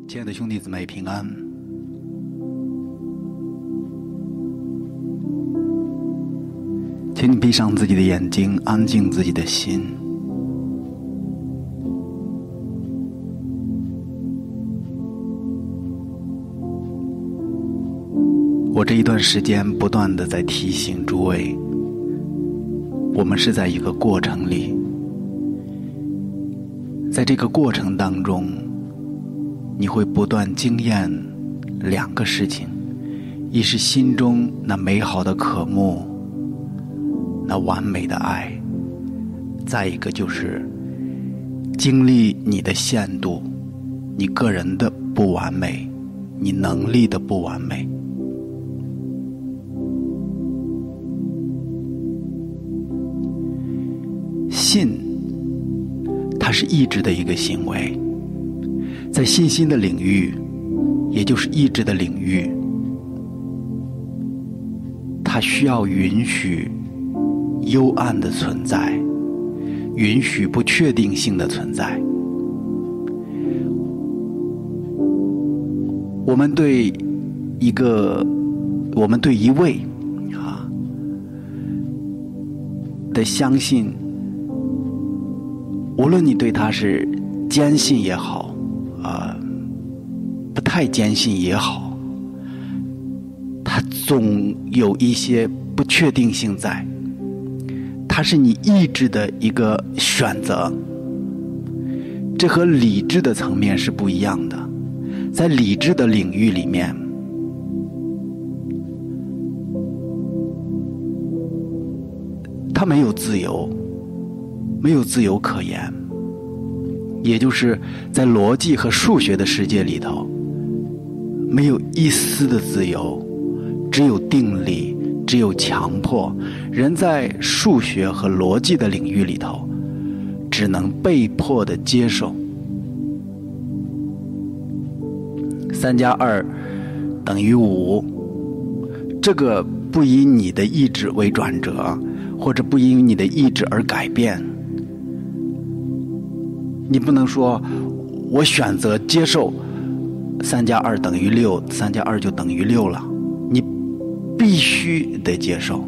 亲爱的兄弟姊妹平安。请你闭上自己的眼睛，安静自己的心。我这一段时间不断地在提醒诸位，我们是在一个过程里，在这个过程当中，你会不断经验两个事情，一是心中那美好的渴慕，那完美的爱，再一个就是经历你的限度，你个人的不完美，你能力的不完美。信，它是意志的一个行为，在信心的领域，也就是意志的领域，它需要允许幽暗的存在，允许不确定性的存在。我们对一位的相信，无论你对他是坚信也好，不太坚信也好，他总有一些不确定性在，它是你意志的一个选择，这和理智的层面是不一样的。在理智的领域里面，它没有自由，没有自由可言，也就是在逻辑和数学的世界里头，没有一丝的自由，只有定理，只有强迫。人在数学和逻辑的领域里头，只能被迫的接受3+2等于5，这个不以你的意志为转折，或者不因你的意志而改变。你不能说我选择接受3+2等于6，3+2就等于6了，你必须得接受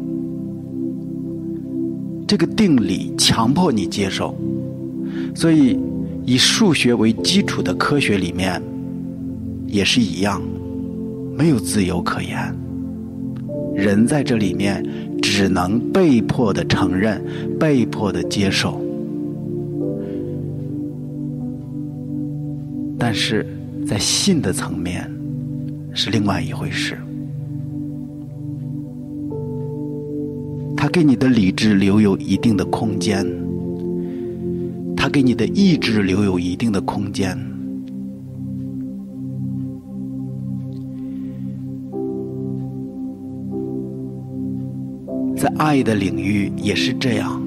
这个定理，强迫你接受。所以以数学为基础的科学里面也是一样，没有自由可言，人在这里面只能被迫的承认，被迫的接受。但是在信的层面是另外一回事，它给你的理智留有一定的空间，它给你的意志留有一定的空间。在爱的领域也是这样，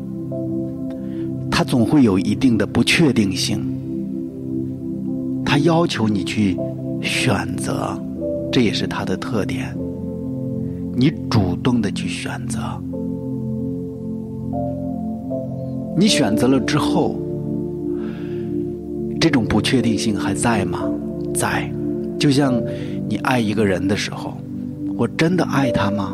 它总会有一定的不确定性，它要求你去选择，这也是它的特点，你主动的去选择。你选择了之后，这种不确定性还在吗？在。就像你爱一个人的时候，我真的爱他吗？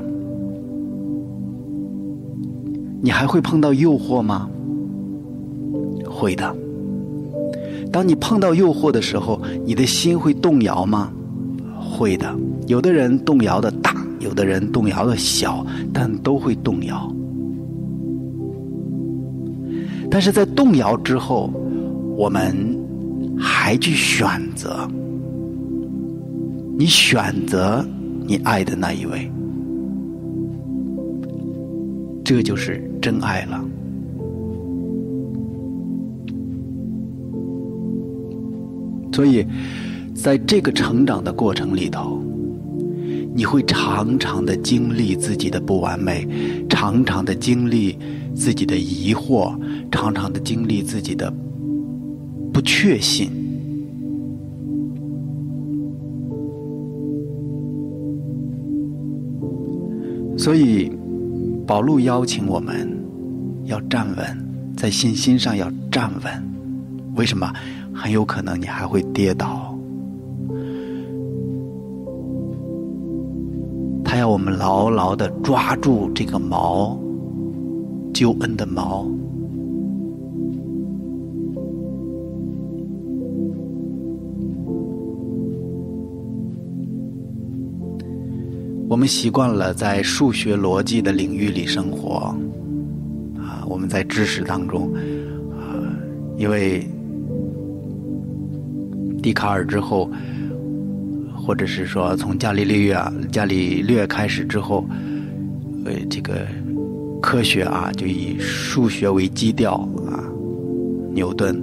你还会碰到诱惑吗？会的。当你碰到诱惑的时候，你的心会动摇吗？会的。有的人动摇的大，有的人动摇的小，但都会动摇。但是在动摇之后，我们还去选择，你选择你爱的那一位，这就是真爱了。所以在这个成长的过程里头，你会常常的经历自己的不完美，常常的经历自己的疑惑，常常的经历自己的不确信。所以保禄邀请我们要站稳，在信心上要站稳。为什么？ 很有可能你还会跌倒。他要我们牢牢地抓住这个锚，救恩的锚。我们习惯了在数学逻辑的领域里生活，我们在知识当中，因为笛卡尔之后，或者是说从伽利略开始之后，这个科学就以数学为基调牛顿，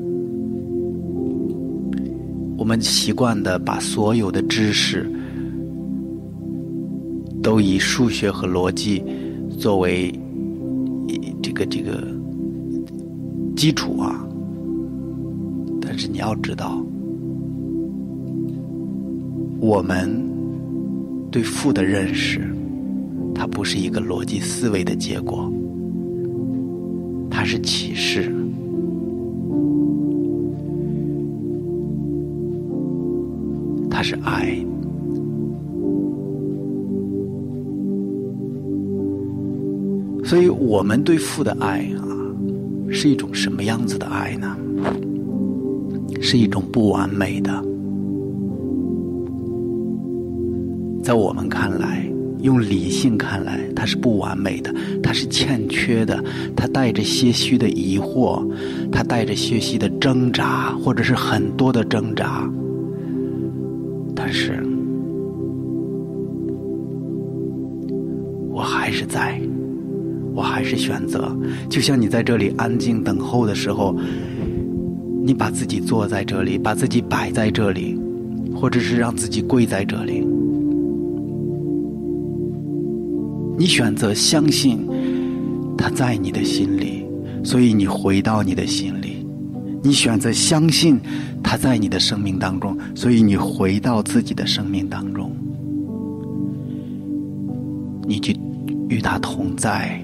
我们习惯的把所有的知识都以数学和逻辑作为这个基础但是你要知道，我们对父的认识，它不是一个逻辑思维的结果，它是启示。它是爱。所以我们对父的爱是一种什么样子的爱呢？是一种不完美的。在我们看来，用理性看来，它是不完美的，它是欠缺的，它带着些许的疑惑，它带着些许的挣扎，或者是很多的挣扎。但是我还是选择，就像你在这里安静等候的时候，你把自己坐在这里，把自己摆在这里，或者是让自己跪在这里，你选择相信他在你的心里，所以你回到你的心里。你选择相信他在你的生命当中，所以你回到自己的生命当中，你就与他同在。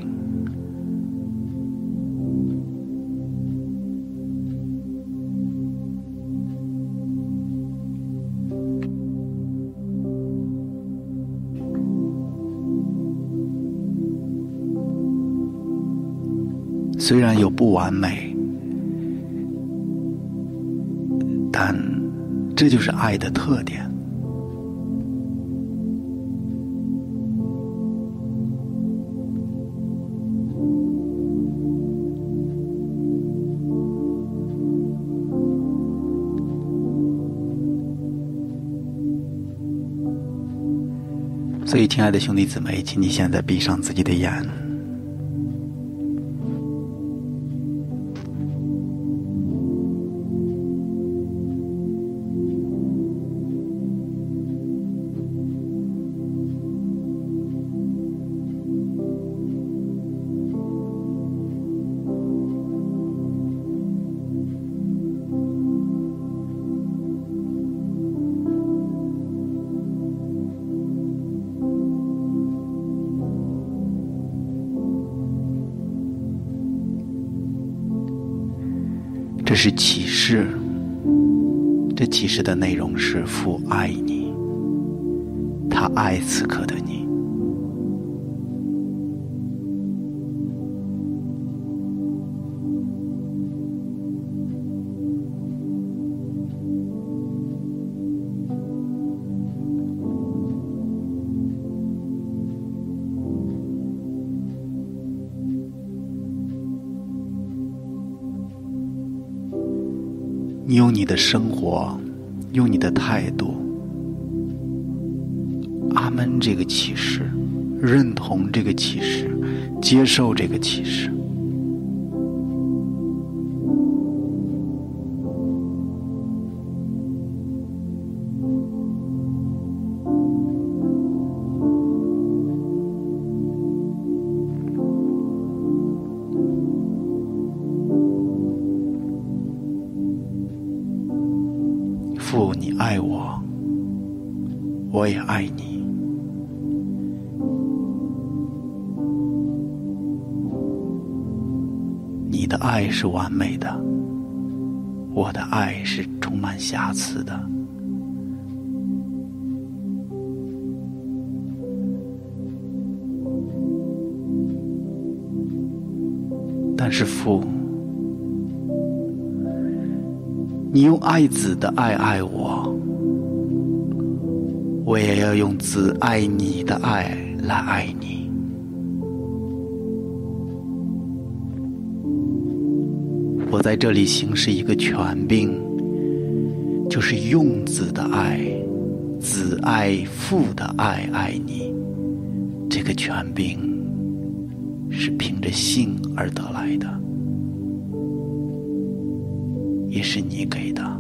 虽然有不完美，但这就是爱的特点。所以，亲爱的兄弟姊妹，请你现在闭上自己的眼。这是启示，这启示的内容是父爱你，他爱此刻的你。你用你的生活，用你的态度，阿们这个启示，认同这个启示，接受这个启示。父，你爱我，我也爱你。你的爱是完美的， 我的爱是充满瑕疵的。但是父，你用爱子的爱爱我，我也要用子爱你的爱来爱你。我在这里行使一个权柄，就是用子的爱，子爱父的爱爱你。这个权柄是凭着信而得来的，也是你给的。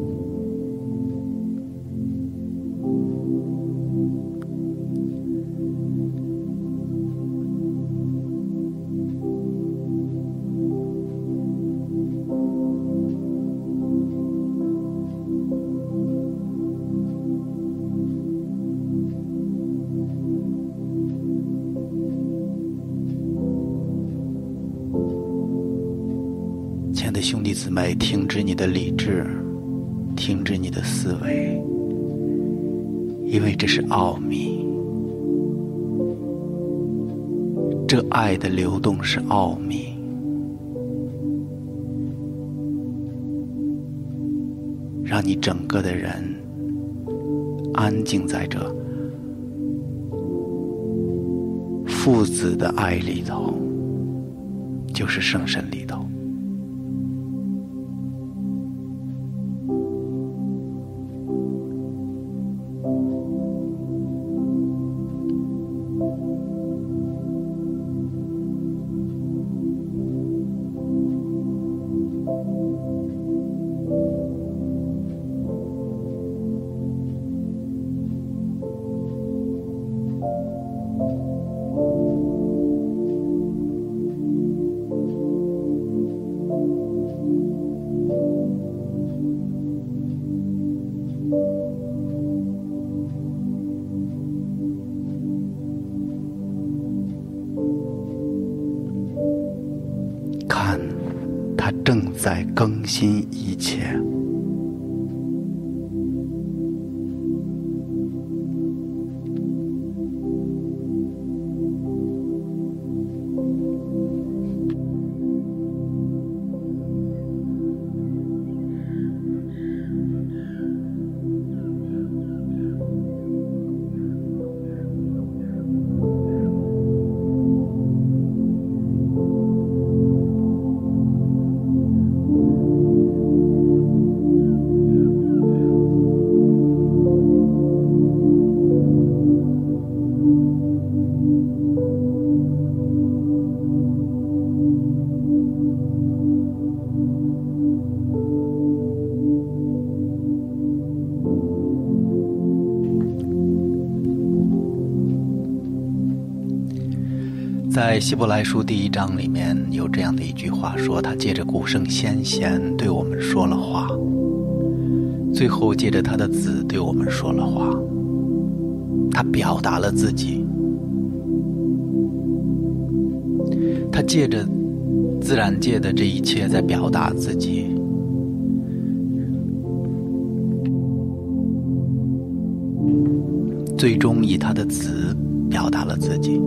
亲爱的兄弟姊妹，停止你的理智，停止你的思维，因为这是奥秘。这爱的流动是奥秘。让你整个的人安静在这父子的爱里头，就是圣神里头。看，它正在更新一切。在希伯来书第1章里面有这样的一句话说，他借着古圣先贤对我们说了话，最后借着他的子对我们说了话。他表达了自己，他借着自然界的这一切在表达自己。最终以他的子表达了自己。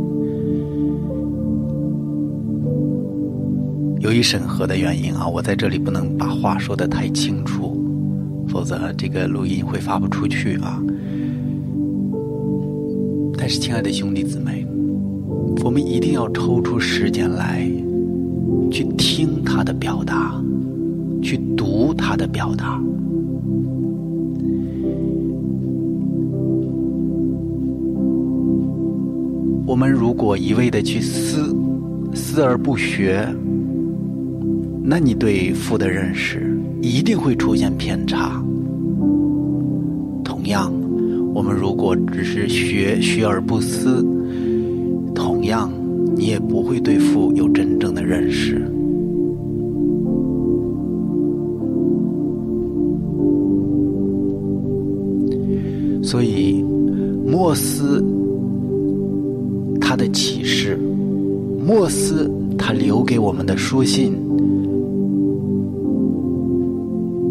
由于审核的原因啊，我在这里不能把话说得太清楚，否则这个录音会发不出去啊。但是亲爱的兄弟姊妹，我们一定要抽出时间来去听他的表达，去读他的表达。我们如果一味的去思而不学，那你对父的认识一定会出现偏差。同样，我们如果只是学而不思，同样你也不会对父有真正的认识。所以莫思他的启示，莫思他留给我们的书信，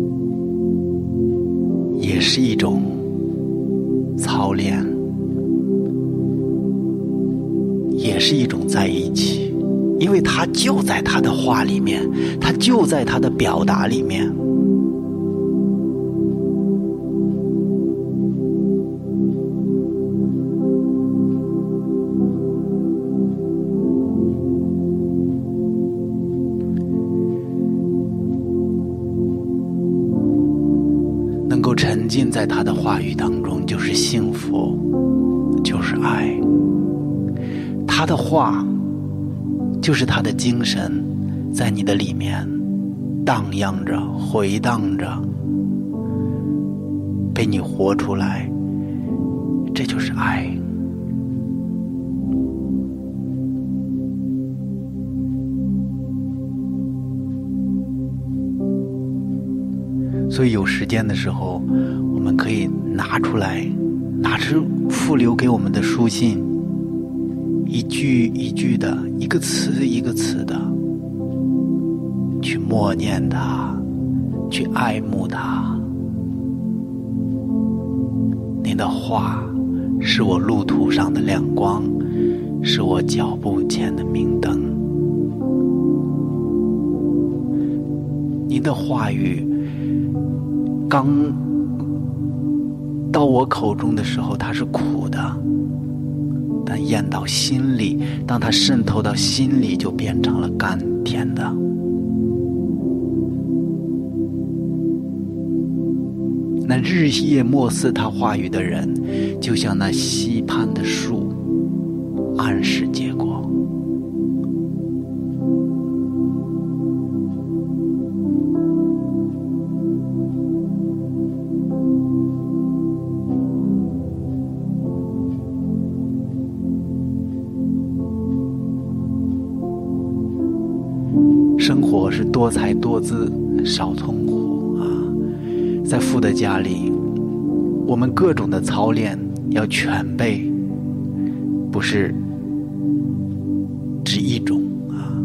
也是一种在一起，因为它就在他的话里面，它就在他的表达里面。能够沉浸在他的话语当中，就是幸福，就是爱。他的话就是他的精神，在你的里面荡漾着，回荡着，被你活出来，这就是爱。所以有时间的时候，我们可以拿出父留给我们的书信，一句一句的，一个词一个词的去默念它，去爱慕它。你的话是我路途上的亮光，是我脚步前的明灯。你的话语刚到我口中的时候，它是苦的，但咽到心里，当它渗透到心里，就变成了甘甜的。那日夜默思他话语的人，就像那溪畔的树，按时结果。生活是多才多姿，少从苦啊！在父的家里，我们各种的操练要全备，不是只一种啊。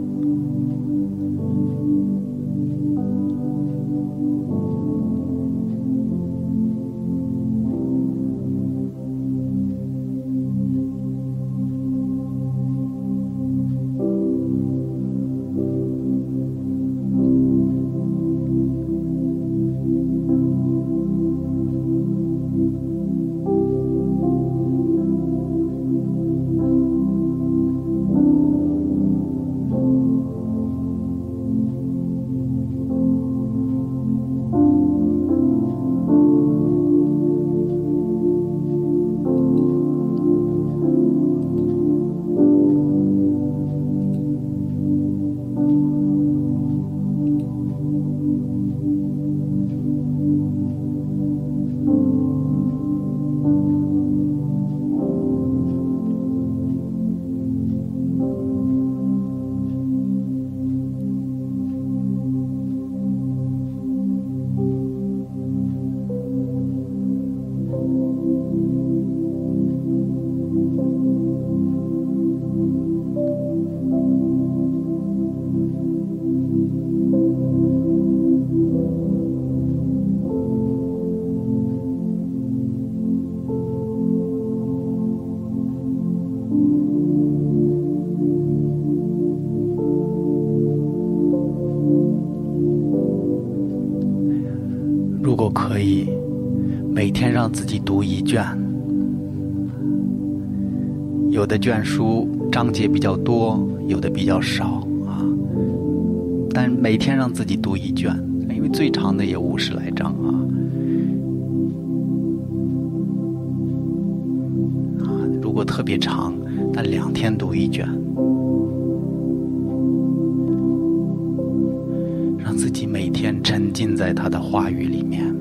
如果可以，每天让自己读一卷，有的卷书章节比较多，有的比较少啊，但每天让自己读一卷，因为最长的也50来章啊。如果特别长，那2天读一卷，让自己每天沉浸在他的话语里面。